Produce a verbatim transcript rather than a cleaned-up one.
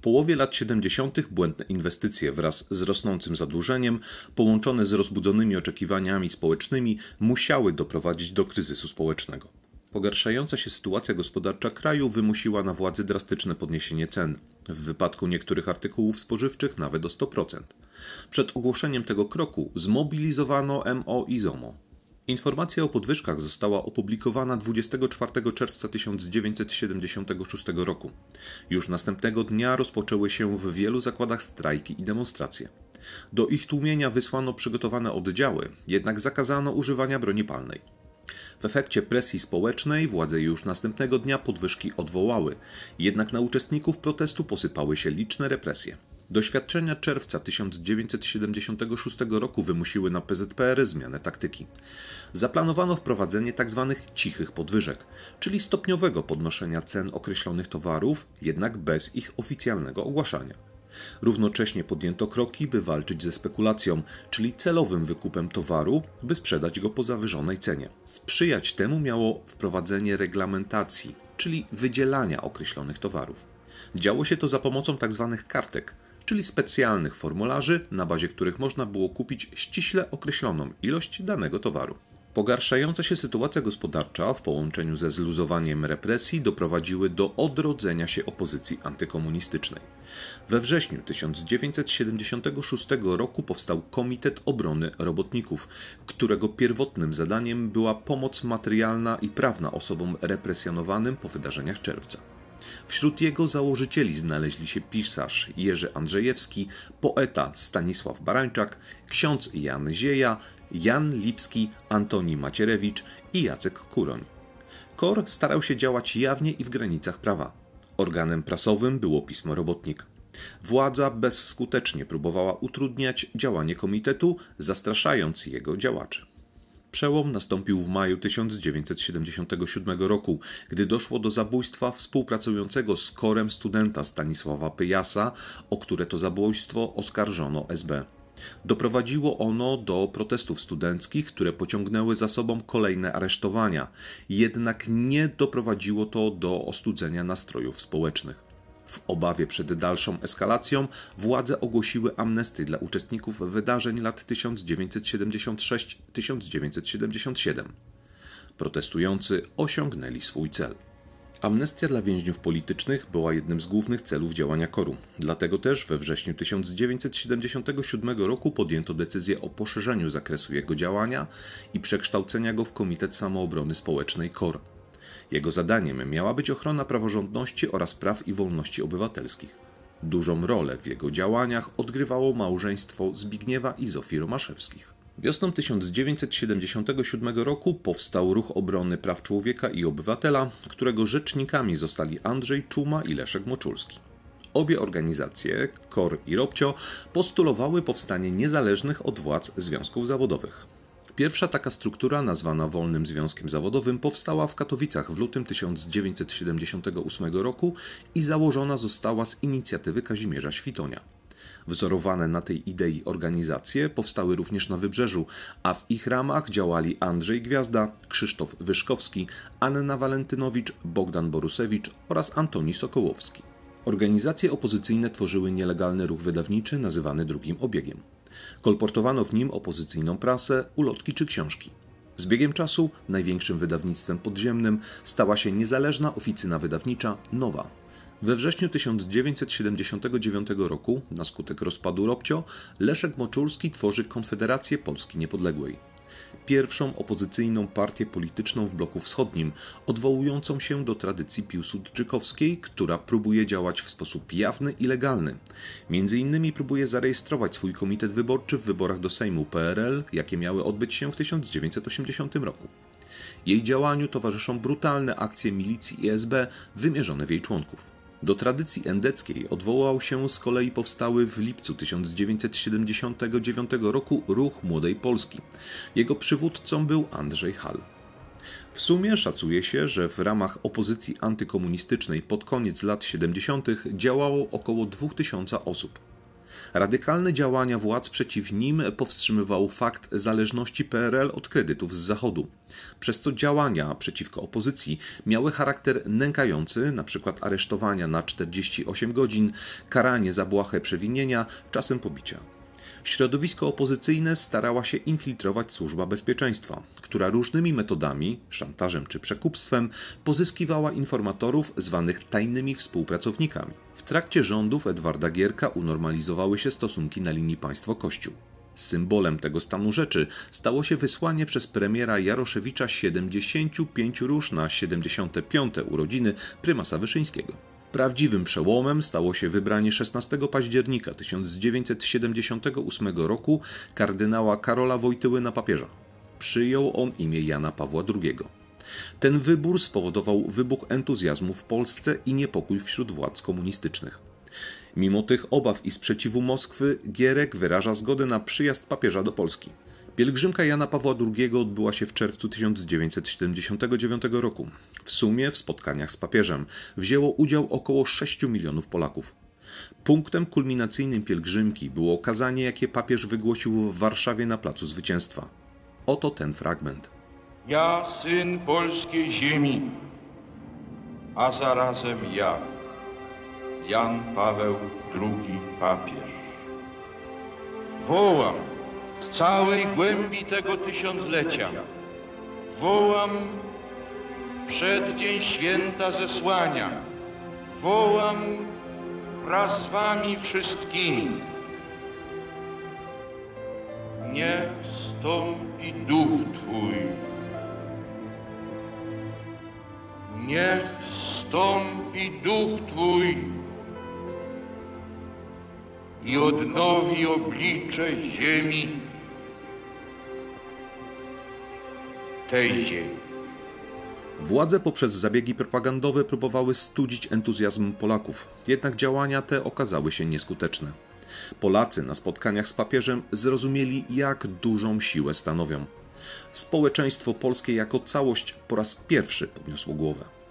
połowie lat siedemdziesiątych błędne inwestycje wraz z rosnącym zadłużeniem, połączone z rozbudzonymi oczekiwaniami społecznymi, musiały doprowadzić do kryzysu społecznego. Pogarszająca się sytuacja gospodarcza kraju wymusiła na władzy drastyczne podniesienie cen, w wypadku niektórych artykułów spożywczych nawet o sto procent. Przed ogłoszeniem tego kroku zmobilizowano M O i ZOMO. Informacja o podwyżkach została opublikowana dwudziestego czwartego czerwca tysiąc dziewięćset siedemdziesiątego szóstego roku. Już następnego dnia rozpoczęły się w wielu zakładach strajki i demonstracje. Do ich tłumienia wysłano przygotowane oddziały, jednak zakazano używania broni palnej. W efekcie presji społecznej władze już następnego dnia podwyżki odwołały, jednak na uczestników protestu posypały się liczne represje. Doświadczenia czerwca tysiąc dziewięćset siedemdziesiątego szóstego roku wymusiły na P Z P R zmianę taktyki. Zaplanowano wprowadzenie tzw. cichych podwyżek, czyli stopniowego podnoszenia cen określonych towarów, jednak bez ich oficjalnego ogłaszania. Równocześnie podjęto kroki, by walczyć ze spekulacją, czyli celowym wykupem towaru, by sprzedać go po zawyżonej cenie. Sprzyjać temu miało wprowadzenie reglamentacji, czyli wydzielania określonych towarów. Działo się to za pomocą tzw. kartek, czyli specjalnych formularzy, na bazie których można było kupić ściśle określoną ilość danego towaru. Pogarszająca się sytuacja gospodarcza w połączeniu ze zluzowaniem represji doprowadziły do odrodzenia się opozycji antykomunistycznej. We wrześniu tysiąc dziewięćset siedemdziesiątego szóstego roku powstał Komitet Obrony Robotników, którego pierwotnym zadaniem była pomoc materialna i prawna osobom represjonowanym po wydarzeniach czerwca. Wśród jego założycieli znaleźli się pisarz Jerzy Andrzejewski, poeta Stanisław Barańczak, ksiądz Jan Zieja, Jan Lipski, Antoni Macierewicz i Jacek Kuroń. K O R starał się działać jawnie i w granicach prawa. Organem prasowym było pismo Robotnik. Władza bezskutecznie próbowała utrudniać działanie komitetu, zastraszając jego działaczy. Przełom nastąpił w maju tysiąc dziewięćset siedemdziesiątego siódmego roku, gdy doszło do zabójstwa współpracującego z K O R-em studenta Stanisława Pyjasa, o które to zabójstwo oskarżono S B. Doprowadziło ono do protestów studenckich, które pociągnęły za sobą kolejne aresztowania, jednak nie doprowadziło to do ostudzenia nastrojów społecznych. W obawie przed dalszą eskalacją władze ogłosiły amnestię dla uczestników wydarzeń lat tysiąc dziewięćset siedemdziesiąt sześć do tysiąc dziewięćset siedemdziesiąt siedem. Protestujący osiągnęli swój cel. Amnestia dla więźniów politycznych była jednym z głównych celów działania K O R-u. Dlatego też we wrześniu tysiąc dziewięćset siedemdziesiątego siódmego roku podjęto decyzję o poszerzeniu zakresu jego działania i przekształcenia go w Komitet Samoobrony Społecznej K O R. Jego zadaniem miała być ochrona praworządności oraz praw i wolności obywatelskich. Dużą rolę w jego działaniach odgrywało małżeństwo Zbigniewa i Zofii Romaszewskich. Wiosną tysiąc dziewięćset siedemdziesiątego siódmego roku powstał Ruch Obrony Praw Człowieka i Obywatela, którego rzecznikami zostali Andrzej Czuma i Leszek Moczulski. Obie organizacje, K O R i Robcio, postulowały powstanie niezależnych od władz związków zawodowych. Pierwsza taka struktura, nazwana Wolnym Związkiem Zawodowym, powstała w Katowicach w lutym tysiąc dziewięćset siedemdziesiątego ósmego roku i założona została z inicjatywy Kazimierza Świtonia. Wzorowane na tej idei organizacje powstały również na Wybrzeżu, a w ich ramach działali Andrzej Gwiazda, Krzysztof Wyszkowski, Anna Walentynowicz, Bogdan Borusewicz oraz Antoni Sokołowski. Organizacje opozycyjne tworzyły nielegalny ruch wydawniczy nazywany Drugim Obiegiem. Kolportowano w nim opozycyjną prasę, ulotki czy książki. Z biegiem czasu największym wydawnictwem podziemnym stała się niezależna oficyna wydawnicza Nowa. We wrześniu tysiąc dziewięćset siedemdziesiątego dziewiątego roku, na skutek rozpadu Robcio, Leszek Moczulski tworzy Konfederację Polski Niepodległej. Pierwszą opozycyjną partię polityczną w bloku wschodnim, odwołującą się do tradycji piłsudczykowskiej, która próbuje działać w sposób jawny i legalny. Między innymi próbuje zarejestrować swój komitet wyborczy w wyborach do Sejmu P R L, jakie miały odbyć się w tysiąc dziewięćset osiemdziesiątym roku. Jej działaniu towarzyszą brutalne akcje milicji i S B wymierzone w jej członków. Do tradycji endeckiej odwołał się z kolei powstały w lipcu tysiąc dziewięćset siedemdziesiątego dziewiątego roku Ruch Młodej Polski. Jego przywódcą był Andrzej Hall. W sumie szacuje się, że w ramach opozycji antykomunistycznej pod koniec lat siedemdziesiątych działało około dwóch tysięcy osób. Radykalne działania władz przeciw nim powstrzymywał fakt zależności P R L od kredytów z Zachodu. Przez to działania przeciwko opozycji miały charakter nękający, np. aresztowania na czterdzieści osiem godzin, karanie za błahe przewinienia, czasem pobicia. Środowisko opozycyjne starała się infiltrować Służba Bezpieczeństwa, która różnymi metodami, szantażem czy przekupstwem, pozyskiwała informatorów zwanych tajnymi współpracownikami. W trakcie rządów Edwarda Gierka unormalizowały się stosunki na linii państwo-kościół. Symbolem tego stanu rzeczy stało się wysłanie przez premiera Jaroszewicza siedemdziesięciu pięciu róż na siedemdziesiąte piąte urodziny prymasa Wyszyńskiego. Prawdziwym przełomem stało się wybranie szesnastego października tysiąc dziewięćset siedemdziesiątego ósmego roku kardynała Karola Wojtyły na papieża. Przyjął on imię Jana Pawła drugiego. Ten wybór spowodował wybuch entuzjazmu w Polsce i niepokój wśród władz komunistycznych. Mimo tych obaw i sprzeciwu Moskwy, Gierek wyraża zgodę na przyjazd papieża do Polski. Pielgrzymka Jana Pawła drugiego odbyła się w czerwcu tysiąc dziewięćset siedemdziesiątego dziewiątego roku. W sumie w spotkaniach z papieżem wzięło udział około sześciu milionów Polaków. Punktem kulminacyjnym pielgrzymki było kazanie, jakie papież wygłosił w Warszawie na Placu Zwycięstwa. Oto ten fragment. Ja, syn polskiej ziemi, a zarazem ja, Jan Paweł drugi papież, wołam z całej głębi tego tysiąclecia, wołam przeddzień święta zesłania, wołam wraz z wami wszystkimi. Niech wstąpi duch Twój, niech wstąpi duch Twój i odnowi oblicze ziemi, tej ziemi. Władze poprzez zabiegi propagandowe próbowały studzić entuzjazm Polaków, jednak działania te okazały się nieskuteczne. Polacy na spotkaniach z papieżem zrozumieli, jak dużą siłę stanowią. Społeczeństwo polskie jako całość po raz pierwszy podniosło głowę.